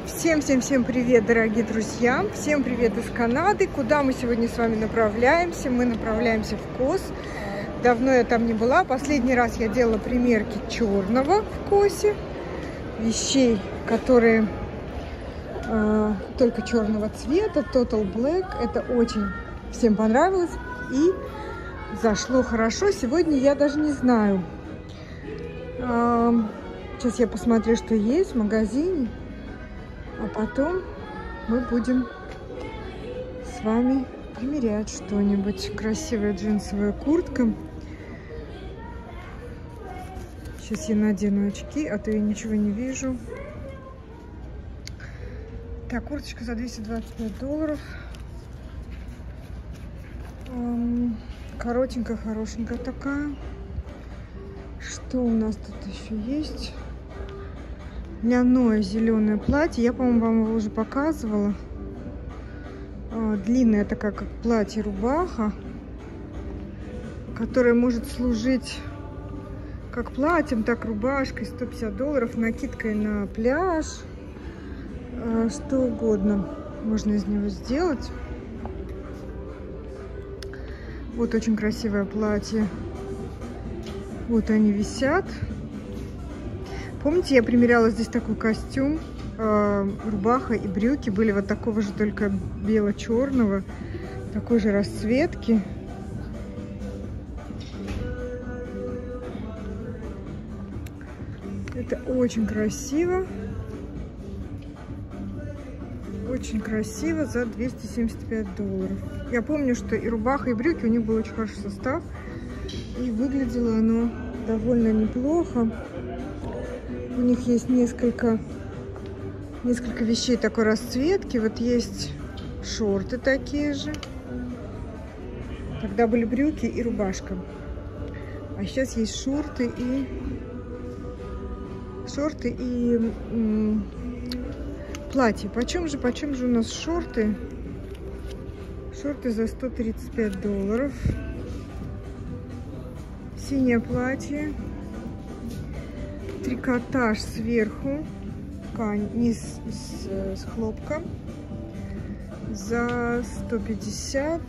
Всем привет, дорогие друзья! Всем привет из Канады! Куда мы сегодня с вами направляемся? Мы направляемся в Кос. Давно я там не была. Последний раз я делала примерки черного в Косе. Вещей, которые только черного цвета. Total Black. Это очень всем понравилось. И зашло хорошо. Сегодня я даже не знаю. Сейчас я посмотрю, что есть в магазине. А потом мы будем с вами примерять что-нибудь. Красивая джинсовая куртка. Сейчас я надену очки, а то я ничего не вижу. Так, курточка за $225. Коротенькая, хорошенькая такая. Что у нас тут еще есть? Льняное зеленое платье. Я, по-моему, вам его уже показывала. Длинная такая, как платье-рубаха, которая может служить как платьем, так рубашкой. $150. Накидкой на пляж. Что угодно можно из него сделать. Вот очень красивое платье. Вот они висят. Помните, я примеряла здесь такой костюм, рубаха и брюки были вот такого же, только бело-черного, такой же расцветки. Это очень красиво. Очень красиво за $275. Я помню, что и рубаха, и брюки, у них был очень хороший состав. И выглядело оно довольно неплохо. У них есть несколько вещей такой расцветки. Вот есть шорты такие же. Тогда были брюки и рубашка. А сейчас есть шорты и платье. Почем же у нас шорты? Шорты за $135. Синее платье. Трикотаж сверху, ткань, низ с хлопка за $150.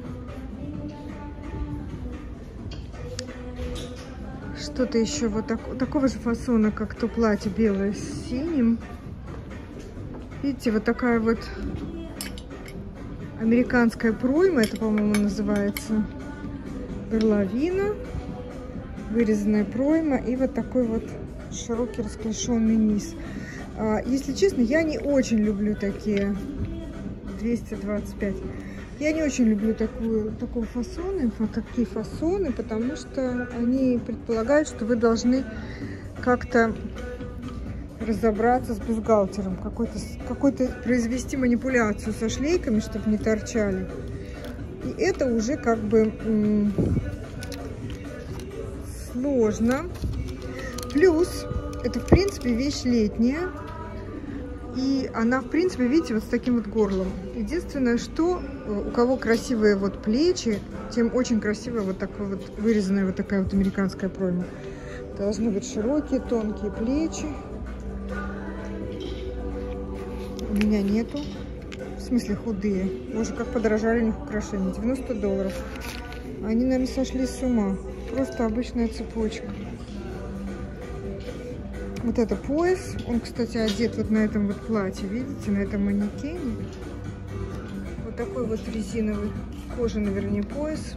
Что-то еще вот такого же фасона, как то платье белое с синим. Видите, вот такая вот американская пройма, это, по-моему, называется горловина, вырезанная пройма и вот такой вот широкий расклешенный низ. Если честно, я не очень люблю такие 225. Я не очень люблю такие фасоны, потому что они предполагают, что вы должны как-то разобраться с бюстгальтером, какой-то произвести манипуляцию со шлейками, чтобы не торчали. И это уже как бы сложно. Плюс, это, в принципе, вещь летняя. И она, в принципе, видите, вот с таким вот горлом. Единственное, что у кого красивые вот плечи, тем очень красивая вот такая вот вырезанная вот такая вот американская пройма. Должны быть широкие, тонкие плечи. У меня нету. В смысле, худые. Боже, как подорожали у них украшения. $90. Они, наверное, сошли с ума. Просто обычная цепочка. Вот это пояс. Он, кстати, одет вот на этом вот платье. Видите, на этом манекене. Вот такой вот резиновый, кожаный, вернее, пояс.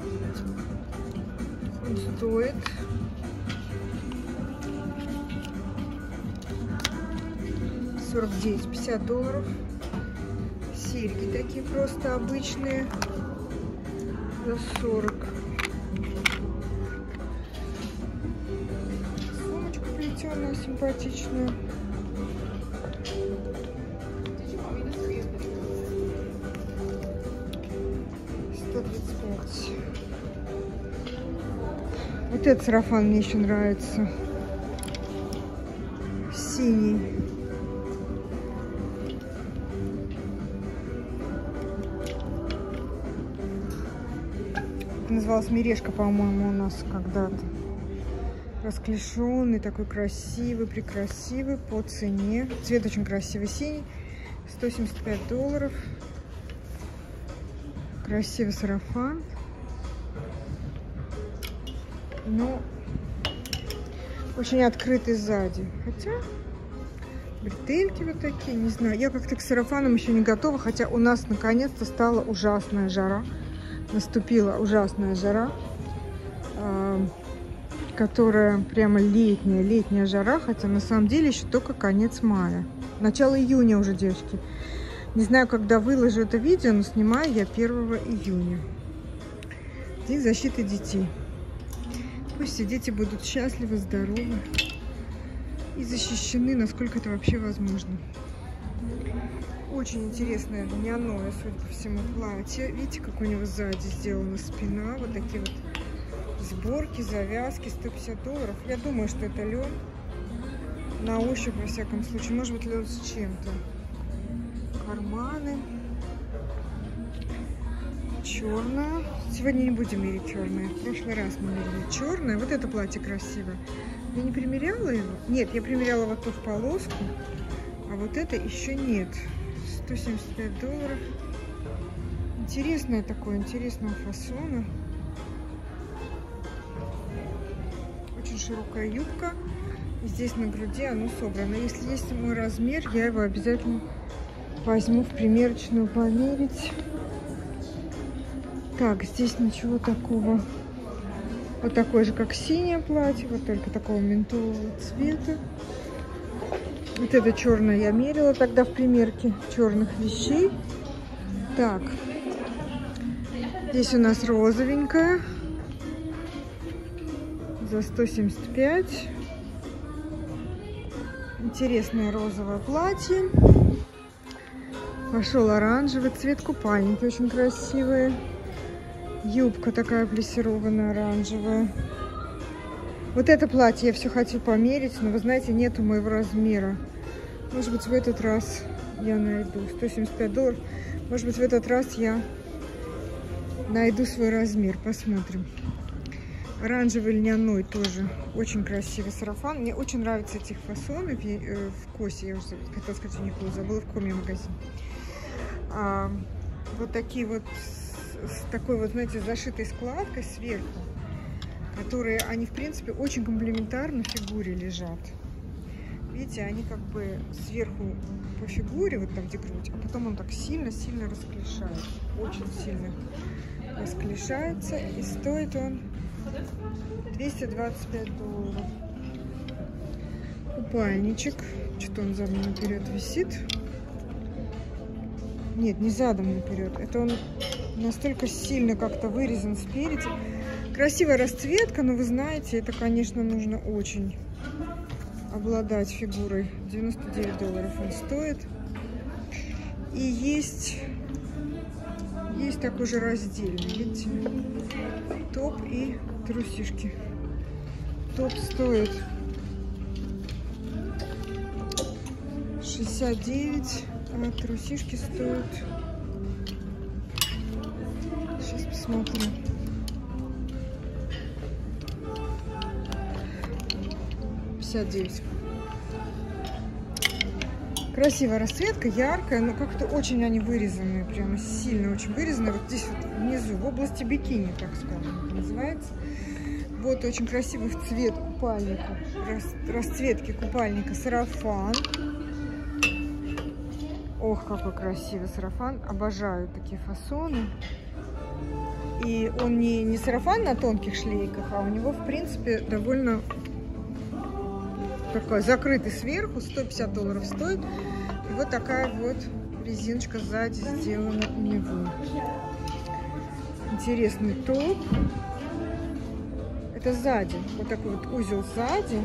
Он стоит $49-50. Серьги такие просто обычные за 40. Плетеная, симпатичная. $135. Вот этот сарафан мне еще нравится. Синий. Это называлась мережка, по-моему, у нас когда-то. Расклешенный, такой красивый, прекрасивый, по цене. Цвет очень красивый, синий. $175. Красивый сарафан. Но очень открытый сзади. Хотя бретельки вот такие, не знаю. Я как-то к сарафанам еще не готова. Хотя у нас наконец-то стала ужасная жара. Наступила ужасная жара. Которая прямо летняя жара. Хотя на самом деле еще только конец мая. Начало июня уже, девочки. Не знаю, когда выложу это видео, но снимаю я 1 июня. День защиты детей. Пусть все дети будут счастливы, здоровы и защищены, насколько это вообще возможно. Очень интересное льняное, судя по всему, платье. Видите, как у него сзади сделана спина. Вот такие вот сборки, завязки. $150. Я думаю, что это лен. На ощупь, во всяком случае. Может быть, лен с чем-то. Карманы. Черная. Сегодня не будем мерить черное. В прошлый раз мы мерили черное. Вот это платье красивое. Я не примеряла его? Нет, я примеряла вот ту в полоску. А вот это еще нет. $175. Интересное такое, интересного фасона. Очень широкая юбка. И здесь на груди оно собрано. Если есть мой размер, я его обязательно возьму в примерочную померить. Так, здесь ничего такого. Вот такое же, как синее платье, вот только такого ментового цвета. Вот это черное я мерила тогда в примерке черных вещей. Так, здесь у нас розовенькая за 175. Интересное розовое платье. Пошел оранжевый цвет, купальники очень красивые. Юбка такая плессированная, оранжевая. Вот это платье я все хочу померить, но вы знаете, нету моего размера. Может быть, в этот раз я найду. $175. Может быть, в этот раз я найду свой размер. Посмотрим. Оранжевый льняной тоже очень красивый сарафан. Мне очень нравятся эти фасоны в Косе. Я уже хотела сказать, у них забыла, в Коме магазин. Вот такие вот, с такой вот, знаете, зашитой складкой сверху, которые, они, в принципе, очень комплементарно фигуре лежат. Видите, они как бы сверху по фигуре, вот там где грудь, а потом он так сильно-сильно расклешается. Очень сильно расклешается. И стоит он $225. Купальничек. Что-то он задом наперед висит. Нет, не задом наперед. Это он настолько сильно как-то вырезан спереди. Красивая расцветка, но вы знаете, это, конечно, нужно очень обладать фигурой. $99 он стоит. И есть такой же раздельный, видите, топ и трусишки. Топ стоит 69, а трусишки стоят, сейчас посмотрю, 59. Красивая расцветка, яркая, но как-то очень они вырезанные, прямо сильно очень вырезанные. Вот здесь вот внизу, в области бикини, так скажем, это называется. Вот очень красивый в цвет купальника, расцветки купальника сарафан. Ох, какой красивый сарафан. Обожаю такие фасоны. И он не сарафан на тонких шлейках, а у него, в принципе, довольно такой закрытый сверху. $150 стоит. И вот такая вот резиночка сзади сделана у него. Интересный топ. Это сзади. Вот такой вот узел сзади.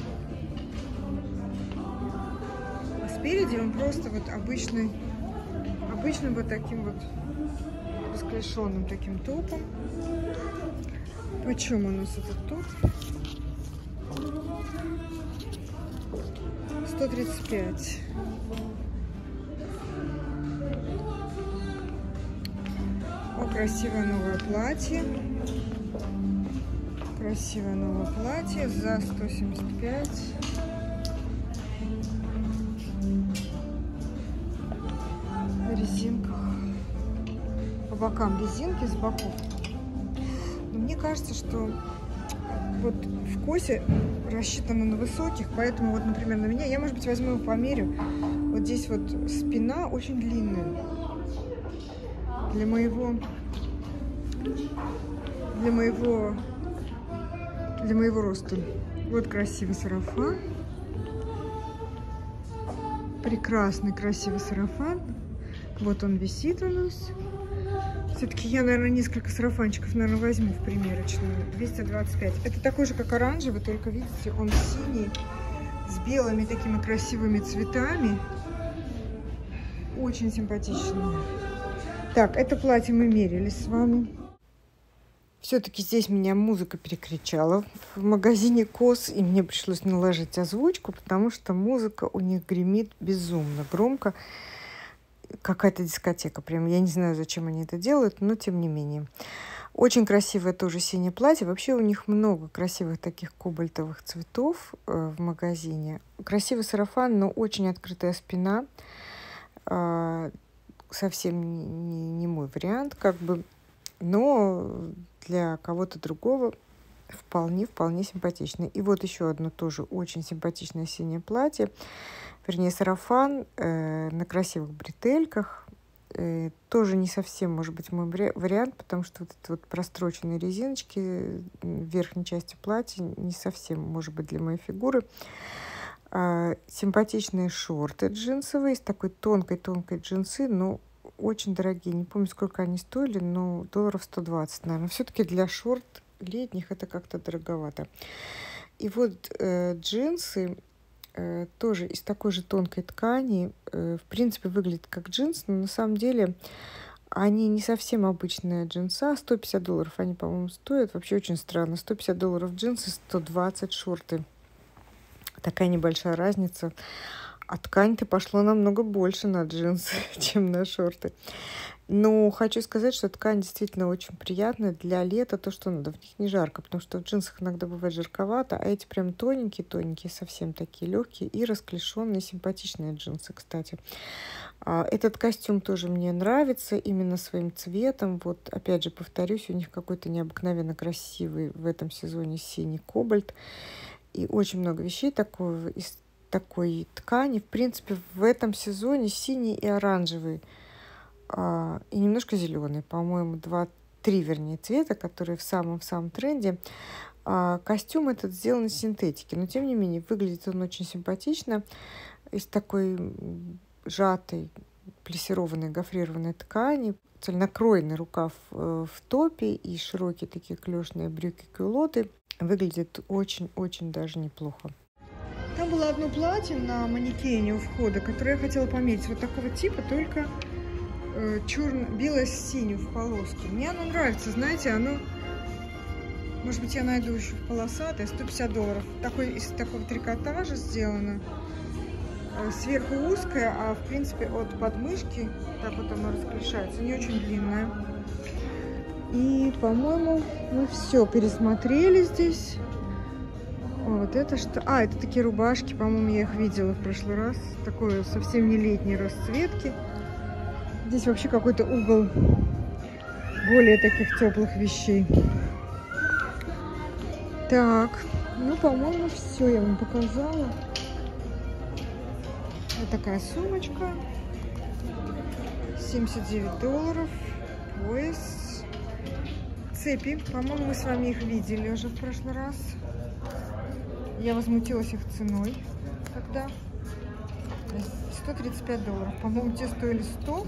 А спереди он просто вот обычным вот таким вот расклешенным таким топом. Почем у нас этот топ? 135. О, красивое новое платье. Красивое новое платье за 175. резинках. По бокам резинки, с боков. Но мне кажется, что вот в косе рассчитано на высоких, поэтому вот, например, на меня, я, может быть, возьму его померю. Вот здесь вот спина очень длинная. Для моего роста. Вот красивый сарафан. Прекрасный, красивый сарафан. Вот он висит у нас. Все-таки я, наверное, несколько сарафанчиков, наверное, возьму в примерочную. 225. Это такой же, как оранжевый, только, видите, он синий, с белыми такими красивыми цветами. Очень симпатичный. Так, это платье мы мерились с вами. Все-таки здесь меня музыка перекричала в магазине COS, и мне пришлось наложить озвучку, потому что музыка у них гремит безумно громко. Какая-то дискотека прям. Я не знаю, зачем они это делают, но тем не менее. Очень красивое тоже синее платье. Вообще у них много красивых таких кобальтовых цветов в магазине. Красивый сарафан, но очень открытая спина. Совсем не мой вариант, как бы. Но для кого-то другого вполне симпатично. И вот еще одно тоже очень симпатичное синее платье. Вернее, сарафан на красивых бретельках. Тоже не совсем, может быть, мой вариант, потому что вот эти вот простроченные резиночки в верхней части платья не совсем, может быть, для моей фигуры. Симпатичные шорты джинсовые, с такой тонкой джинсы, но очень дорогие. Не помню, сколько они стоили, но долларов 120, наверное. Все-таки для шорт летних это как-то дороговато. И вот джинсы тоже из такой же тонкой ткани. В принципе, выглядит как джинс, но на самом деле они не совсем обычные джинса. $150 они, по-моему, стоят. Вообще очень странно. $150 джинсы, 120 шорты. Такая небольшая разница. А ткань-то пошло намного больше на джинсы, чем на шорты. Но хочу сказать, что ткань действительно очень приятная для лета, то, что надо. В них не жарко, потому что в джинсах иногда бывает жарковато, а эти прям тоненькие, совсем такие легкие и расклешенные, симпатичные джинсы, кстати. Этот костюм тоже мне нравится именно своим цветом. Вот, опять же, повторюсь, у них какой-то необыкновенно красивый в этом сезоне синий кобальт. И очень много вещей такого из такой ткани. В принципе, в этом сезоне синий и оранжевый. И немножко зеленый, по-моему, 2-3, вернее, цвета, которые в самом тренде. Костюм этот сделан из синтетики, но тем не менее выглядит он очень симпатично. Из такой сжатой, плессированной, гофрированной ткани. Цельнокроенный рукав в топе и широкие такие клешные брюки-кюлоты. Выглядит очень даже неплохо. Там было одно платье на манекене у входа, которое я хотела померить. Вот такого типа, только белое с синим в полоске. Мне оно нравится, знаете, оно, может быть, я найду еще в полосатое, $150. Такой, из такого трикотажа сделано. Сверху узкое, а в принципе от подмышки, так вот оно расклешается, не очень длинное. И, по-моему, мы все пересмотрели здесь. Вот это что? Это такие рубашки, по-моему, я их видела в прошлый раз. Такой совсем не летней расцветки. Здесь вообще какой-то угол более таких теплых вещей. Так, ну, по-моему, все я вам показала. Вот такая сумочка. $79. Пояс. Цепи. По-моему, мы с вами их видели уже в прошлый раз. Я возмутилась их ценой тогда. $135. По-моему, те стоили 100.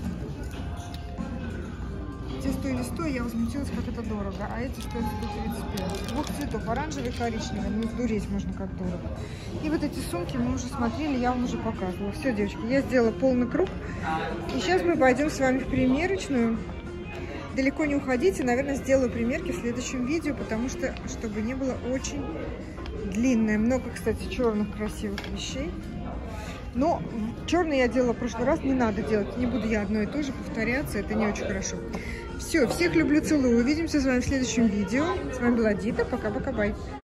Те стоили 100, я возмутилась, как это дорого. А эти стоят 135. Двух цветов, оранжевый и коричневый. Ну, сдуреть можно, как дорого. И вот эти сумки мы уже смотрели, я вам уже показывала. Все, девочки, я сделала полный круг. И сейчас мы пойдем с вами в примерочную. Далеко не уходите. Наверное, сделаю примерки в следующем видео, потому что, чтобы не было очень длинное. Много, кстати, черных красивых вещей. Но черный я делала в прошлый раз, не надо делать. Не буду я одно и то же повторяться, это не очень хорошо. Все, всех люблю, целую. Увидимся с вами в следующем видео. С вами была Дита. Пока-пока, бай.